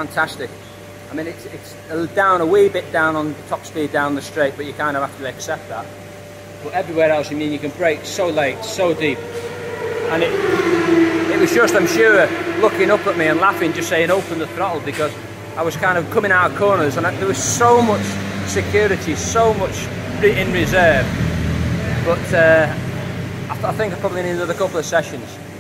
fantastic. I mean, it's down a wee bit down on top speed down the straight, but you kind of have to accept that. But everywhere else, I mean, you can brake so late, so deep. And it was just, I'm sure, looking up at me and laughing, just saying open the throttle, because I was kind of coming out of corners and there was so much security, so much in reserve. But I think I probably need another couple of sessions.